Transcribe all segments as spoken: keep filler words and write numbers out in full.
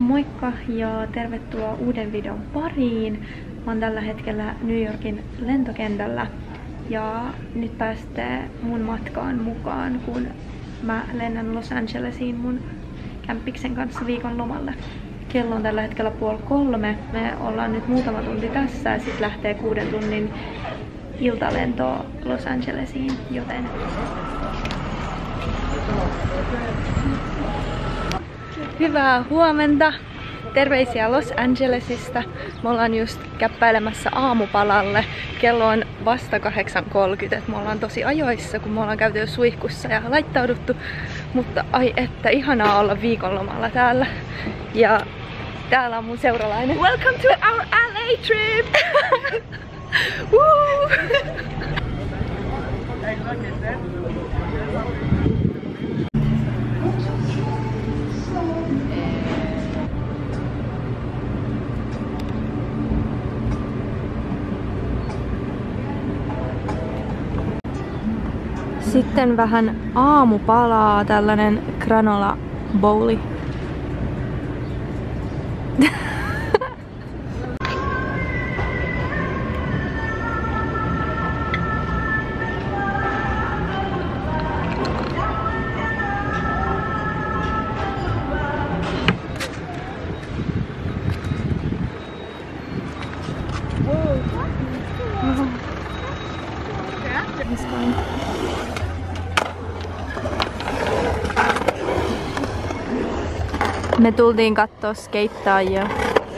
Moikka ja tervetuloa uuden videon pariin. Mä oon tällä hetkellä New Yorkin lentokentällä ja nyt pääsette mun matkaan mukaan, kun mä lennän Los Angelesiin mun kämppiksen kanssa viikon lomalle. Kello on tällä hetkellä puoli kolme. Me ollaan nyt muutama tunti tässä ja sit lähtee kuuden tunnin iltalento Los Angelesiin, joten hyvää huomenta! Terveisiä Los Angelesista. Me ollaan just käppäilemässä aamupalalle. Kello on vasta kahdeksan kolmekymmentä. Me ollaan tosi ajoissa, kun me ollaan käyty jo suihkussa ja laittauduttu. Mutta ai että, ihanaa olla viikonlomalla täällä. Ja täällä on mun seuralainen. Welcome to our L A trip! Woo! Sitten vähän aamupalaa, tällainen granola bowli. Me tultiin kattoo skeittaajia.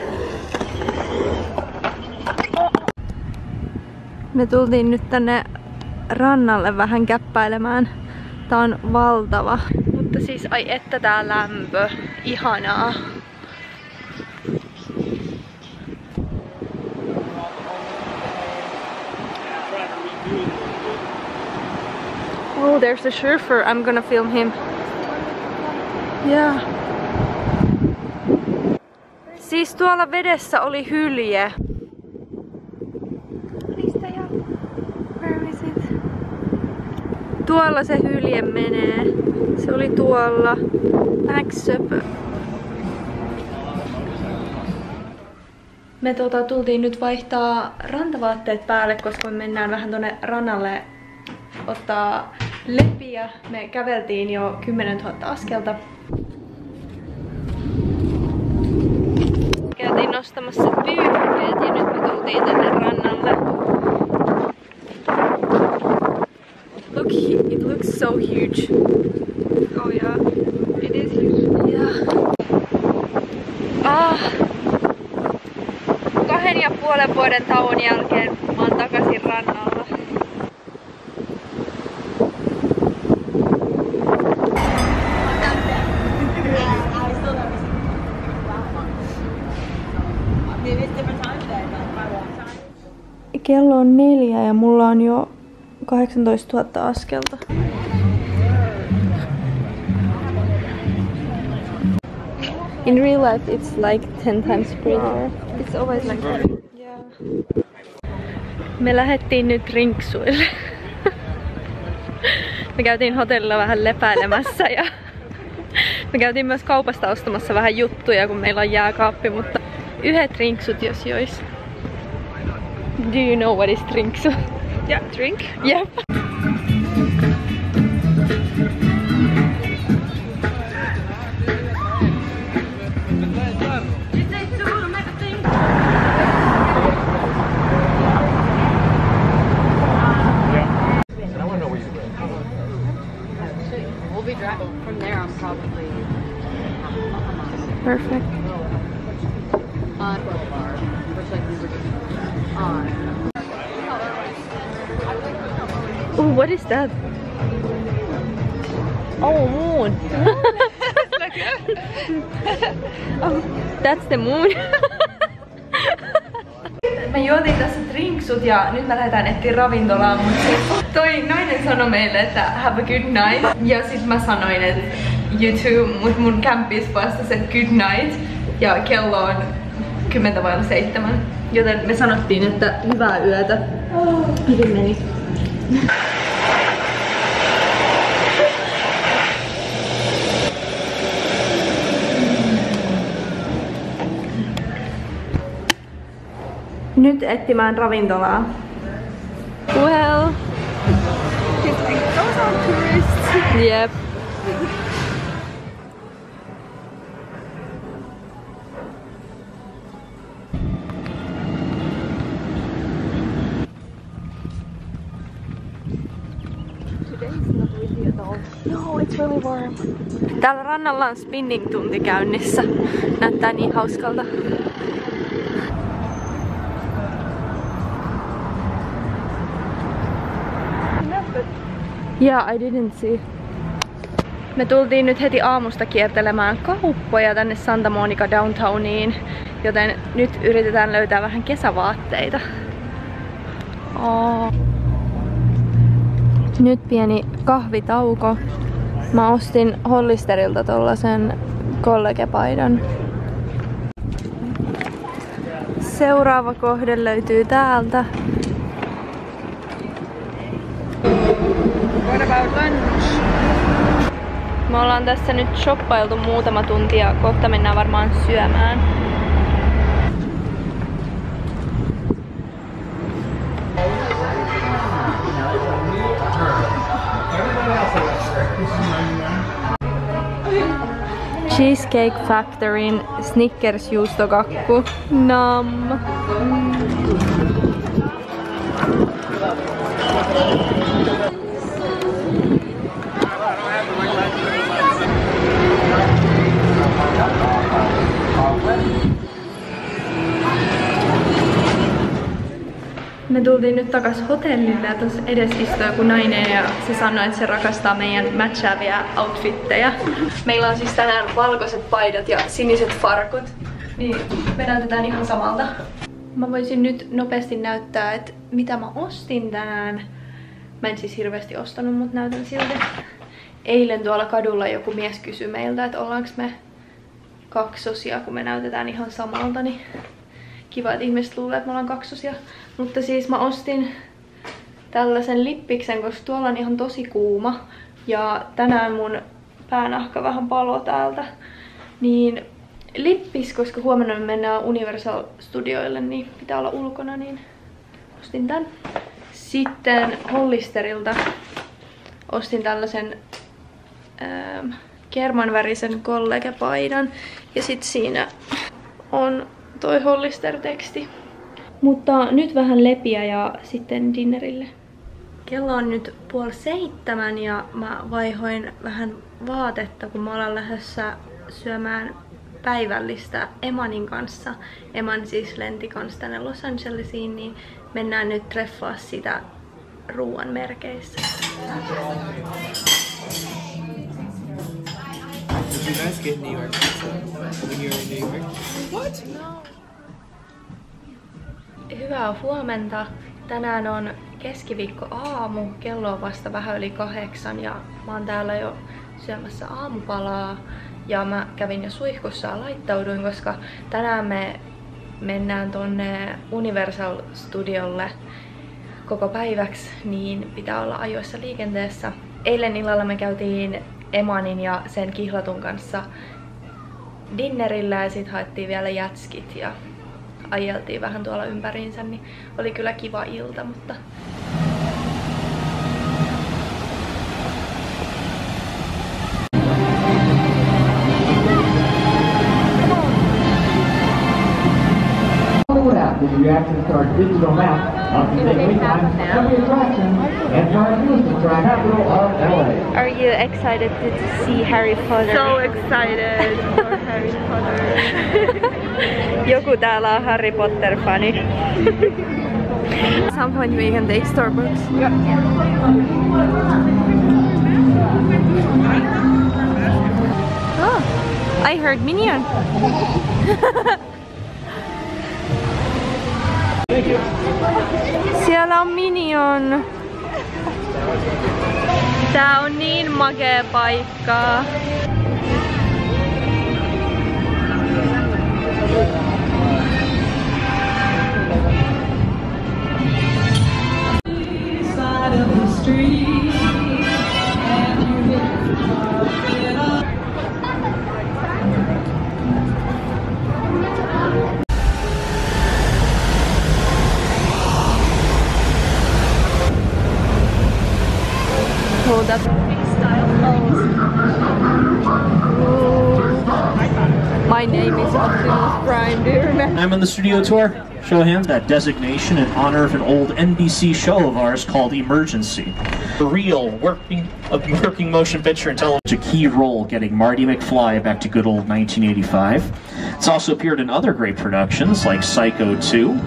Me tultiin nyt tänne rannalle vähän käppäilemään. Tää on valtava. Mutta siis ai että tää lämpö. Ihanaa. Oh, there's a surfer. I'm gonna film him. Yeah. Siis tuolla vedessä oli hylje. Where is it? Tuolla se hylje menee. Se oli tuolla. Vähän söpö. Me tuota, tultiin nyt vaihtaa rantavaatteet päälle, koska me mennään vähän tonne rannalle ottaa lepiä. Me käveltiin jo kymmenen tuhatta askelta. Käytiin nostamassa pyyhkeet ja nyt me tultiin tänne rannalle. Look, it looks so huge. Oh yeah, it is huge. Yeah. Ah. Kahden ja puolen vuoden tauon jälkeen mä oon takaisin rannalla. Kello on neljä ja mulla on jo kahdeksantoista tuhatta askelta. In real life it's like ten times prettier. It's always like that. Yeah. Me lähdettiin nyt rinksuille. Me käytiin hotellilla vähän lepäilemässä ja me käytiin myös kaupasta ostamassa vähän juttuja, kun meillä on jääkaappi, mutta yhdet rinksut jos jois. Do you know what is drinksu? Yeah, drink? Yep. We'll be driving from there. I'm probably Perfect. on first like we were on. Oh, what is that? Oh, moon. Oh, that's the moon. Me juotiin tässä drinksut ja nyt me lähdetään etsiä ravintolaa, mutta toi nainen sanoi meille, että have a good night. Ja sit mä sanoin, että you too, mut mun kämppis vastasi, että good night. Ja kello on kymmentä vailla seitsemän. Joten me sanottiin, että hyvää yötä. Hyvin meni. nyt etsimään ravintolaa. Well. Those are tourists. Yep. No, it's really warm. Täällä rannalla on spinning-tunti käynnissä. Näyttää niin hauskalta. Yeah, I didn't see. Me tultiin nyt heti aamusta kiertelemään kauppoja tänne Santa Monica Downtowniin, joten nyt yritetään löytää vähän kesävaatteita. Oh. Nyt pieni kahvitauko. Mä ostin Hollisterilta tollasen kollegepaidan. Seuraava kohde löytyy täältä. What about lunch? Me ollaan tässä nyt shoppailtu muutama tunti ja kohta mennään varmaan syömään. Cheesecake Factoryn Snickers juustokakku. Nam. Mm. Me tultiin nyt takas hotellille ja tuossa edessä istui joku nainen ja se sanoi, että se rakastaa meidän matchaavia outfitteja. Meillä on siis tänään valkoiset paidat ja siniset farkut, niin me näytetään ihan samalta. Mä voisin nyt nopeasti näyttää, että mitä mä ostin tänään. Mä en siis hirveästi ostanut, mutta näytän silti. Eilen tuolla kadulla joku mies kysyi meiltä, että ollaanko me kaksosia, kun me näytetään ihan samalta, niin kiva, että ihmiset luulee, että me ollaan kaksosia. Mutta siis mä ostin tällaisen lippiksen, koska tuolla on ihan tosi kuuma. Ja tänään mun päänahka vähän paloi täältä. Niin lippis, koska huomenna me mennään Universal Studioille, niin pitää olla ulkona, niin ostin tän. Sitten Hollisterilta ostin tällaisen ähm, kermanvärisen kollegepaidan. Ja sit siinä on toi Hollister-teksti. Mutta nyt vähän lepiä ja sitten dinnerille. Kello on nyt puoli seitsemän ja mä vaihoin vähän vaatetta, kun mä ollaan lähdössä syömään päivällistä Emanin kanssa. Eman siis lenti kanssa tänne Los Angelesiin, niin mennään nyt treffaa sitä ruuan merkeissä. Did you guys get New York pizza when you were in New York? What? No. Hyvää huomenta. Tänään on keskiviikko aamu. Kello on vasta vähän yli kahdeksan ja mä oon täällä jo syömässä aamupalaa. Ja mä kävin jo suihkussa ja laittauduin, koska tänään me mennään tonne Universal Studiolle koko päiväksi, niin pitää olla ajoissa liikenteessä. Eilen illalla me käytiin Emanin ja sen kihlatun kanssa dinnerillä ja sit haettiin vielä jätskit ja ajeltiin vähän tuolla ympäriinsä, niin oli kyllä kiva ilta, mutta If you access our digital map of the Waytime, every attraction, and try to use the track capital of L A. Are you excited to see Harry Potter? So excited for Harry Potter. Joku täällä on Harry Potter-fani. At some point we can take Starbucks. Yep. Oh, I heard Minion. Siellä on Minion. Tää on niin makea paikka. My name is Optimus Prime, do you remember? I'm on the studio tour. Show him that designation in honor of an old N B C show of ours called Emergency. A real working, a working motion picture and television. A key role getting Marty McFly back to good old nineteen eighty-five. It's also appeared in other great productions like Psycho two.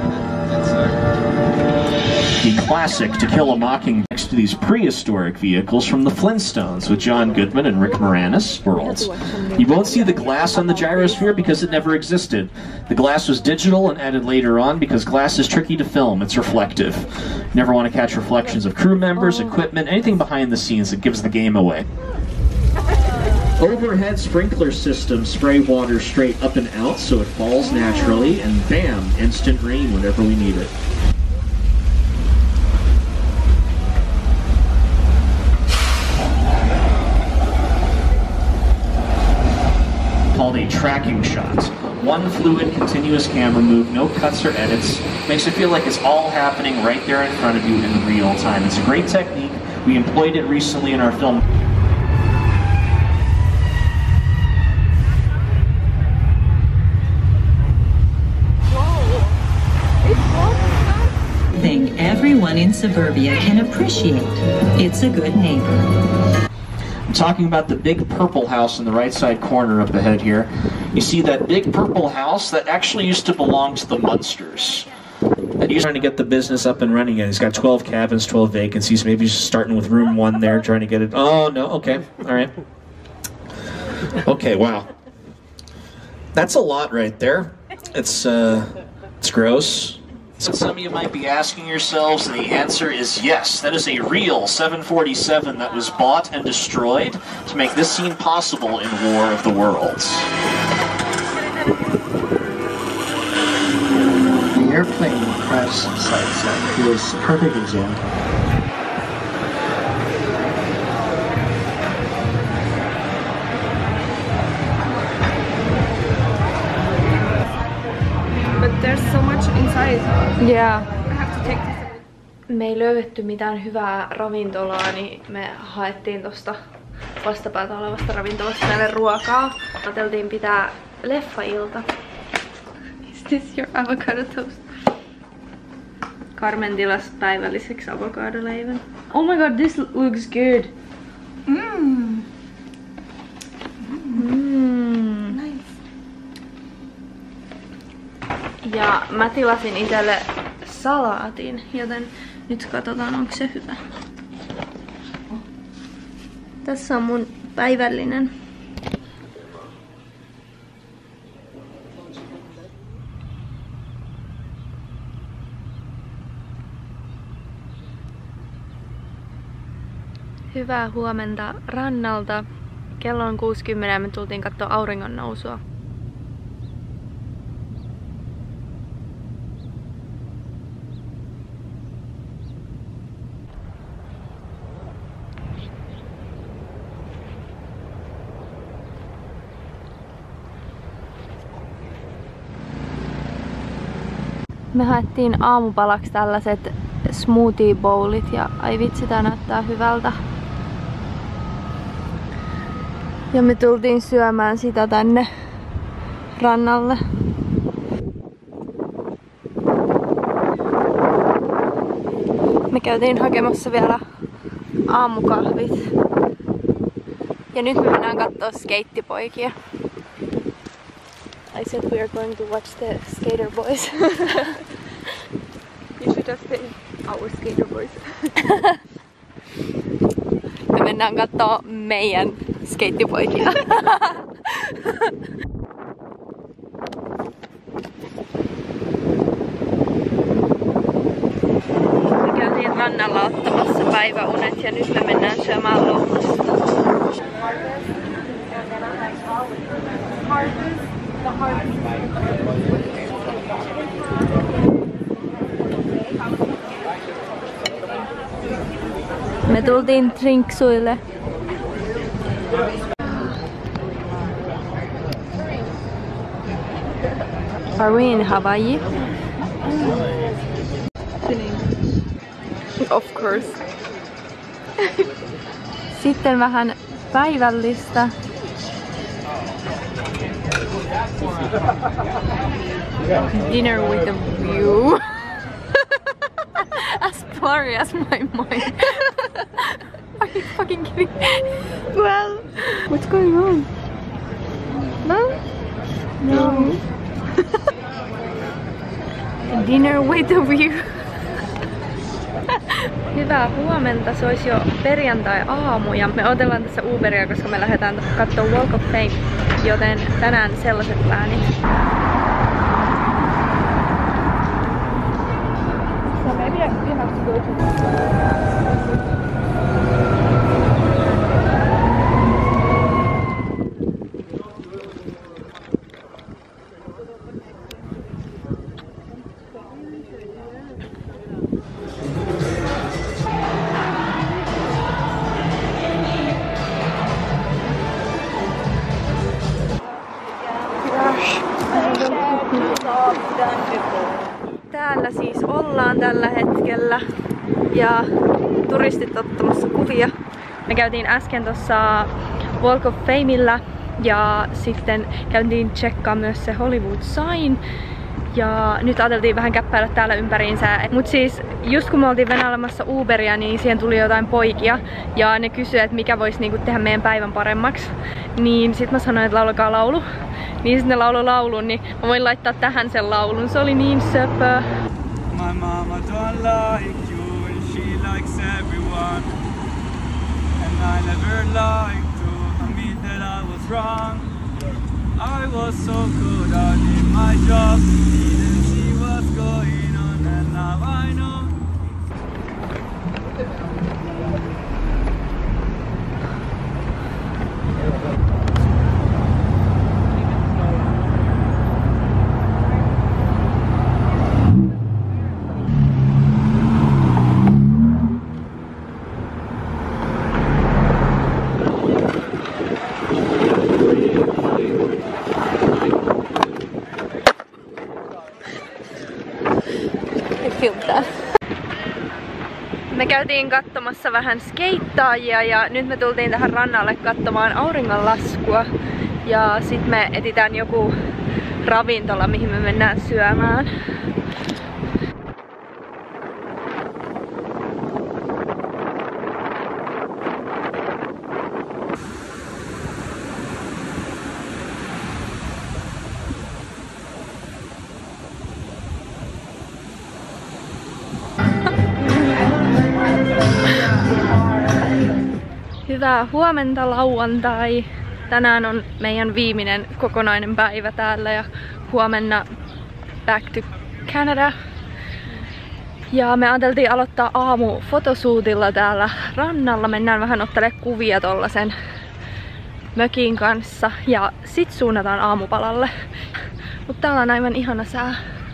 The classic To Kill a Mockingbird next to these prehistoric vehicles from the Flintstones with John Goodman and Rick Moranis worlds. You won't see the glass on the gyrosphere because it never existed. The glass was digital and added later on because glass is tricky to film. It's reflective. You never want to catch reflections of crew members, equipment, anything behind the scenes that gives the game away. Overhead sprinkler system spray water straight up and out so it falls naturally, and bam, instant rain whenever we need it. Called a tracking shot. One fluid, continuous camera move, no cuts or edits. Makes it feel like it's all happening right there in front of you in real time. It's a great technique. We employed it recently in our film. Thing everyone in suburbia can appreciate. It's a good neighbor. I'm talking about the big purple house in the right side corner up ahead here. You see that big purple house that actually used to belong to the Munsters. And he's trying to get the business up and running, and he's got twelve cabins, twelve vacancies. Maybe he's starting with room one there, trying to get it. Oh, no, okay, all right. Okay, wow. That's a lot right there. It's, uh, it's gross. So some of you might be asking yourselves, and the answer is yes. That is a real seven forty-seven that was bought and destroyed to make this scene possible in War of the Worlds. The airplane crash site was a perfect example. But there's so much inside. Yeah. I have to take this. Me ei löydetty mitään hyvää ravintolaa, niin me haettiin tosta vastapäätä olevasta ravintolasta meille ruokaa. Ajateltiin pitää leffailta. Is this your avocado toast? Carmen tilasi päivälliseksi avokadoleivän. Oh my god, this looks good. Mmm. Mm. Nice. Ja mä tilasin itselle salaatin, joten nyt katsotaan, onko se hyvä. Tässä on mun päivällinen. Hyvää huomenta rannalta. Kello on kuusikymmentä ja me tultiin katsoa auringon nousua. Me haettiin aamupalaksi tällaiset smoothie bowlit ja ai vitsi, tää näyttää hyvältä. Ja me tultiin syömään sitä tänne rannalle. Me käytiin hakemassa vielä aamukahvit. Ja nyt me mennään kattoo skeittipoikia. I said we are going to watch the Skater Boys. You should have been our Skater Boys. Me mennään kattoo meidän skeittipoikia. Me käytiin rannalla ottamassa päiväunet ja nyt me mennään syömään lounasta. Me tultiin drinksuille. Are we in Hawaii? Of course. Sitten vähän päivällistä. Dinner with a view. As blurry as my mind. Are you fucking kidding? Well, what's going on? No? No. Dinner with a view. Hyvää huomenta, se olisi jo perjantai-aamu ja me odotellaan tässä Uberia, koska me lähdetään katsoa Walk of Fame, joten tänään sellaiset läänit. So maybe we have to go to Täällä siis ollaan tällä hetkellä ja turistit ottamassa kuvia. Me käytiin äsken tuossa Walk of Famella ja sitten käytiin tsekkaa myös se Hollywood Sign. Ja nyt ajateltiin vähän käppäillä täällä ympäriinsä. Mut siis just kun me oltiin venailemassa Uberia, niin siihen tuli jotain poikia. Ja ne kysyivät, että mikä voisi niinku tehdä meidän päivän paremmaksi. Niin sit mä sanoin, että laulakaa laulu. Niin sit ne laulu laulun, niin mä voin laittaa tähän sen laulun. Se oli niin söpö. My mama don't like you and she likes everyone. And I never liked to admit that I was wrong. I was so good at my job, didn't see what's going on, and now I know. Me käytiin katsomassa vähän skeittaajia ja nyt me tultiin tähän rannalle katsomaan auringonlaskua. Ja sit me etsitään joku ravintola, mihin me mennään syömään. Hyvää huomenta lauantai. Tänään on meidän viimeinen kokonainen päivä täällä ja huomenna back to Canada. Ja me ajateltiin aloittaa aamu fotosuutilla täällä rannalla. Mennään vähän ottelemaan kuvia tollasen mökin kanssa ja sit suunnataan aamupalalle. Mut täällä on aivan ihana sää.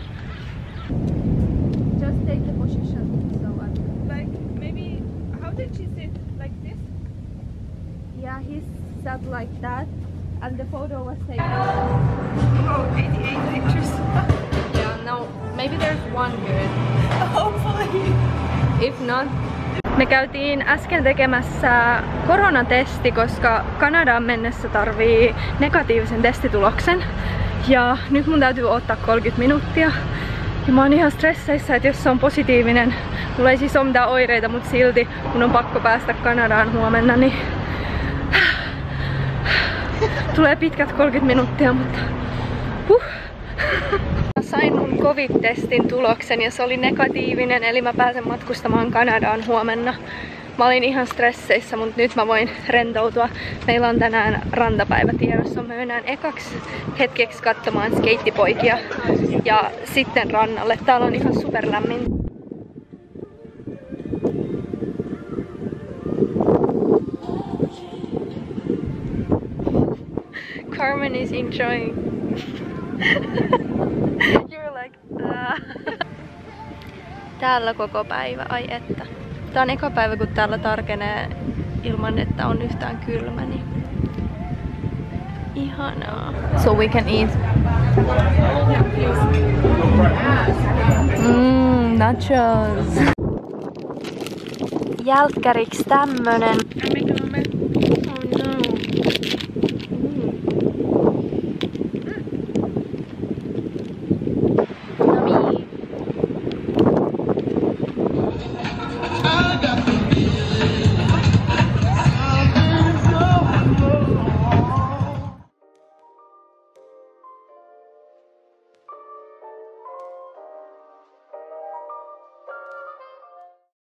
Just take the position. So like maybe how did she sit like this? Yeah, he sat like that and the photo was taken. Oh, eighty-eight pictures. Yeah, no, maybe there's one good. Hopefully. If not. Me käytiin äsken tekemässä koronatesti, koska Kanadaan mennessä tarvii negatiivisen testituloksen. Ja nyt mun täytyy odottaa kolmekymmentä minuuttia. Ja mä oon ihan stresseissä, että jos se on positiivinen, mulla ei siis ole mitään oireita, mutta silti mun on pakko päästä Kanadaan huomenna, niin tulee pitkät kolmekymmentä minuuttia, mutta huh. Mä sain mun covid-testin tuloksen ja se oli negatiivinen, eli mä pääsen matkustamaan Kanadaan huomenna. Mä olin ihan stresseissä, mutta nyt mä voin rentoutua. Meillä on tänään rantapäivä tiedossa. Me mennään ekaksi hetkeksi katsomaan skeittipoikia ja sitten rannalle. Täällä on ihan superlämmin. Carmen is enjoying. You're like, uh. Täällä koko päivä, ai että. Tää on eka päivä, kun täällä tarkenee ilman, että on yhtään kylmä, niin ihanaa. So we can eat. Mmm, nachos. Jälkkäriksi tämmönen.